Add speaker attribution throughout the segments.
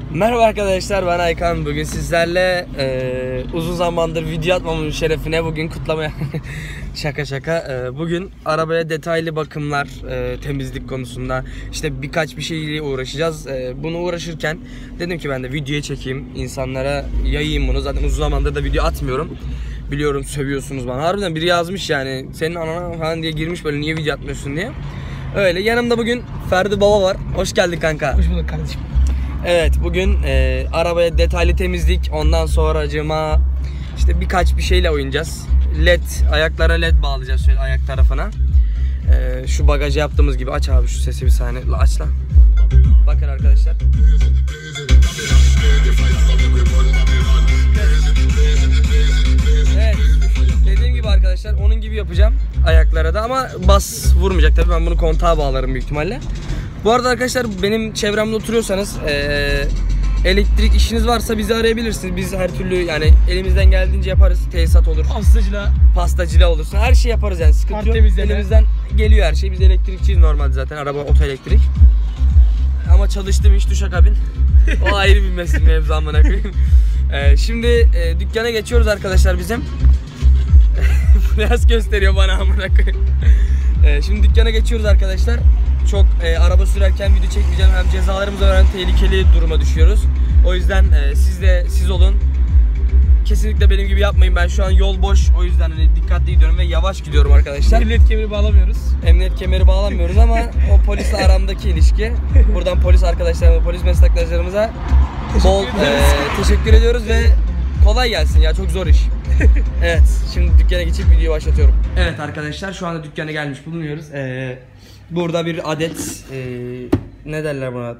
Speaker 1: Merhaba arkadaşlar, ben Aykan. Bugün sizlerle uzun zamandır video atmamın şerefine bugün kutlamaya şaka bugün arabaya detaylı bakımlar, temizlik konusunda işte birkaç bir şeyle uğraşacağız. Bunu uğraşırken dedim ki ben de videoya çekeyim, insanlara yayayım bunu. Zaten uzun zamandır da video atmıyorum. Biliyorum, sövüyorsunuz bana. Harbiden biri yazmış yani, senin anana falan diye girmiş, böyle niye video atmıyorsun diye. Öyle. Yanımda bugün Ferdi Baba var. Hoş geldin kanka.
Speaker 2: Hoş bulduk kardeşim.
Speaker 1: Evet, bugün arabaya detaylı temizlik, ondan sonracığıma işte birkaç bir şeyle oynayacağız. LED, ayaklara LED bağlayacağız şöyle ayak tarafına. Şu bagajı yaptığımız gibi. Aç abi şu sesi bir saniye. Aç lan. Bakın arkadaşlar. Evet, dediğim gibi arkadaşlar, onun gibi yapacağım ayaklara da, ama bas vurmayacak tabii, ben bunu kontağa bağlarım büyük ihtimalle. Bu arada arkadaşlar, benim çevremde oturuyorsanız elektrik işiniz varsa bizi arayabilirsiniz. Biz her türlü yani elimizden geldiğince yaparız. Tesisat olur, pastacılığa olursun, her şey yaparız yani, sıkıntı yok. Elimizden geliyor her şey. Biz elektrikçiyiz normalde zaten, araba oto elektrik. Ama çalıştığım iş duşakabin. O ayrı bir meslek, mevzu amına koyayım. Şimdi dükkana geçiyoruz arkadaşlar bizim. Biraz gösteriyor bana amına koyayım. Şimdi dükkana geçiyoruz arkadaşlar. Çok araba sürerken video çekmeyeceğim. Hem cezalarımız var, hem tehlikeli duruma düşüyoruz. O yüzden siz olun. Kesinlikle benim gibi yapmayın. Ben şu an yol boş. O yüzden hani dikkatli gidiyorum ve yavaş gidiyorum arkadaşlar.
Speaker 2: Emniyet kemeri bağlamıyoruz.
Speaker 1: Emniyet kemeri bağlamıyoruz ama o polisle aramdaki ilişki. Buradan polis arkadaşlarımıza, polis meslektaşlarımıza bol teşekkür ediyoruz ve kolay gelsin ya, çok zor iş. Evet, şimdi dükkana geçip videoyu başlatıyorum. Evet arkadaşlar, şu anda dükkana gelmiş bulunuyoruz. Burada bir adet ne derler buna,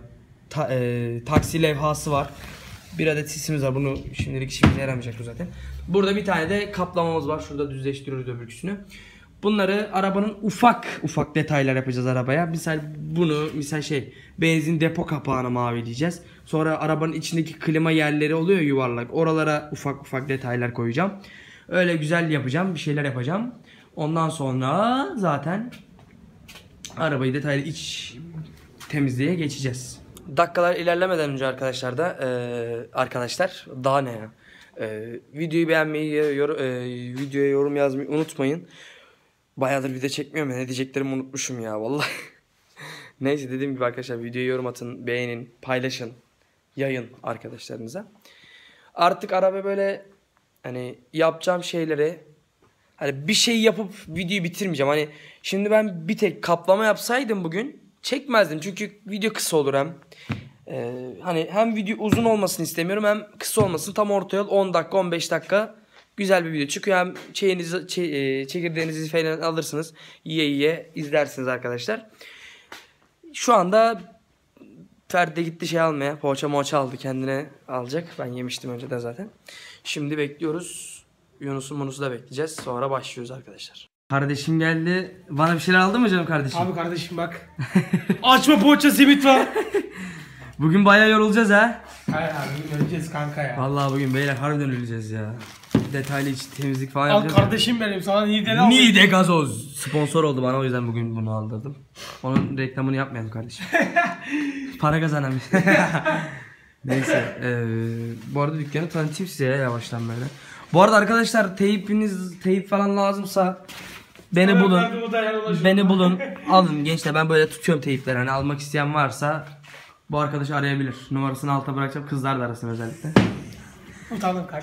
Speaker 1: taksi levhası var. Bir adet sisimiz var. Bunu şimdilik işimize yaramayacak bu zaten. Burada bir tane de kaplamamız var. Şurada düzleştiriyoruz öbürküsünü. Bunları arabanın ufak detaylar yapacağız arabaya. Misal bunu, benzin depo kapağını mavileyeceğiz. Sonra arabanın içindeki klima yerleri oluyor yuvarlak. Oralara ufak detaylar koyacağım. Öyle güzel yapacağım. Bir şeyler yapacağım. Ondan sonra zaten arabayı detaylı iç temizliğe geçeceğiz. Dakikalar ilerlemeden önce arkadaşlar daha ne ya? Videoyu beğenmeyi, videoya yorum yazmayı unutmayın. Bayağıdır video çekmiyorum ya, ne diyeceklerimi unutmuşum ya vallahi. Neyse, dediğim gibi arkadaşlar, videoya yorum atın, beğenin, paylaşın, yayın arkadaşlarınıza. Artık araba böyle hani yapacağım şeyleri, hani bir şey yapıp videoyu bitirmeyeceğim. Hani şimdi ben bir tek kaplama yapsaydım bugün çekmezdim, çünkü video kısa olur hem. Hani hem video uzun olmasını istemiyorum, hem kısa olmasın, tam orta yol 10 dakika 15 dakika güzel bir video çıkıyor. Hem çekirdeğinizi falan alırsınız, yiye izlersiniz arkadaşlar. Şu anda Ferdi gitti şey almaya, poğaça aldı, kendine alacak. Ben yemiştim önceden zaten. Şimdi bekliyoruz. Yunus'u da bekleyeceğiz. Sonra başlıyoruz arkadaşlar. Kardeşim geldi. Bana bir şeyler aldın mı canım kardeşim?
Speaker 2: Abi kardeşim bak. Açma poğaça, simit var.
Speaker 1: Bugün bayağı yorulacağız ha.
Speaker 2: Hayır abi, bugün öleceğiz kanka ya.
Speaker 1: Vallahi bugün beyler harbiden öleceğiz ya. Detaylı iç temizlik falan
Speaker 2: Al
Speaker 1: yapacağız.
Speaker 2: kardeşim benim, sana Niğde'ni aldım.
Speaker 1: Niğde gazoz sponsor oldu bana, o yüzden bugün bunu aldırdım. Onun reklamını yapmayalım kardeşim. Para kazanamıyor. Neyse, bu arada dükkanı tanıtayım size ya, yavaştan böyle. Bu arada arkadaşlar, teyip falan lazımsa beni bulun. Alın gençler, ben böyle tutuyorum teyipleri, hani almak isteyen varsa bu arkadaşı arayabilir. Numarasını alta bırakacağım, kızlar da arasın özellikle.
Speaker 2: Utandım kanka.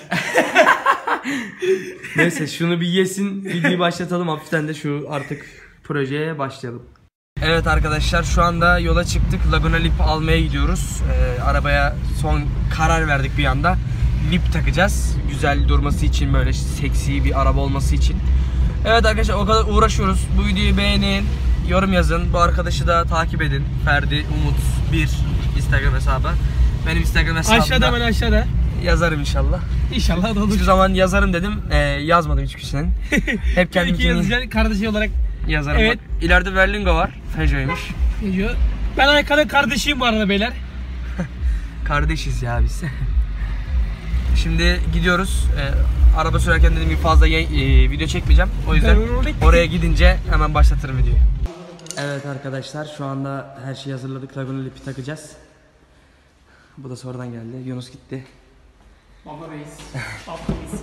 Speaker 1: Neyse, şunu bir yesin, videoyu başlatalım, hafiften de şu artık projeye başlayalım. Evet arkadaşlar, şu anda yola çıktık. Laguna Lip almaya gidiyoruz. Arabaya son karar verdik bir anda. Lip takacağız. Güzel durması için, böyle seksi bir araba olması için. Evet arkadaşlar, o kadar uğraşıyoruz. Bu videoyu beğenin, yorum yazın. Bu arkadaşı da takip edin. Ferdi Umut 1 Instagram hesabı. Benim Instagram hesabımda.
Speaker 2: Aşağıda, ben aşağıda.
Speaker 1: Yazarım inşallah.
Speaker 2: İnşallah da olur.
Speaker 1: Hiçbir zaman yazarım dedim. Yazmadım hiçbirisinin. Hep kendimkini
Speaker 2: yazacaksın kardeşi olarak.
Speaker 1: Yazarım. Evet. Bak, ileride Berlingo var. Peugeot'ymuş.
Speaker 2: Ben Aykan'ın kardeşiyim bu arada beyler.
Speaker 1: Kardeşiz ya biz. Şimdi gidiyoruz. Araba sürerken dediğim gibi fazla video çekmeyeceğim. O yüzden oraya gidince hemen başlatırım videoyu. Evet arkadaşlar, şu anda her şeyi hazırladık. Laguna Lip'i takacağız. Bu da sonradan geldi. Yunus gitti.
Speaker 2: Baba reis. Baba reis.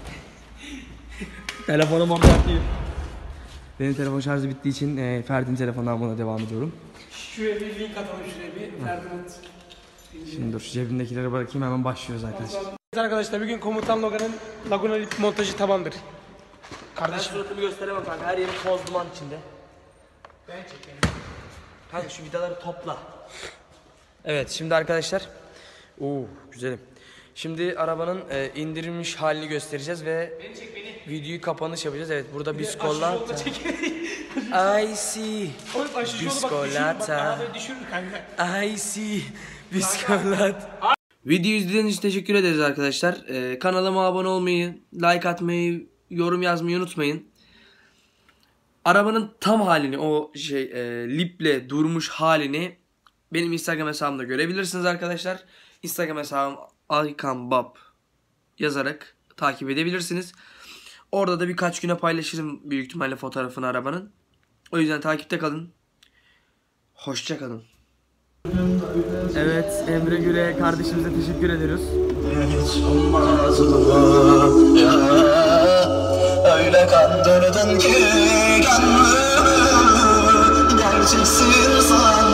Speaker 2: Telefonum orada atıyor.
Speaker 1: Benim telefon şarjı bittiği için Ferdi'nin telefonundan buna devam ediyorum.
Speaker 2: Şuraya bir link atalım şuraya bir. Ferdinand.
Speaker 1: Şimdi dur şu cebimdekileri bırakayım hemen başlıyoruz arkadaşlar.
Speaker 2: Evet arkadaşlar bugün Komutan Logan'ın Laguna Lip montajı tamamdır. Kardeşim.
Speaker 1: suratımı gösteremem kanka. Her yerim toz duman içinde.
Speaker 2: Ben çekeyim.
Speaker 1: Kanka şu vidaları topla. Evet şimdi arkadaşlar. Güzelim. Şimdi arabanın indirilmiş halini göstereceğiz ve videoyu kapanış yapacağız. Evet burada Biskolata. I see. Biskolata. I see. Biskolata. Videoyu izlediğiniz için teşekkür ederiz arkadaşlar. Kanalıma abone olmayı, like atmayı, yorum yazmayı unutmayın. Arabanın tam halini, o liple durmuş halini benim Instagram hesabımda görebilirsiniz arkadaşlar. Instagram hesabım alkanbab yazarak takip edebilirsiniz. Orada da birkaç güne paylaşırım büyük ihtimalle fotoğrafını arabanın. O yüzden takipte kalın. Hoşça kalın. Evet, Emre Güre kardeşimize teşekkür ediyoruz.
Speaker 3: Öyle kandırdın ki gönlümü, gerçeksin sen.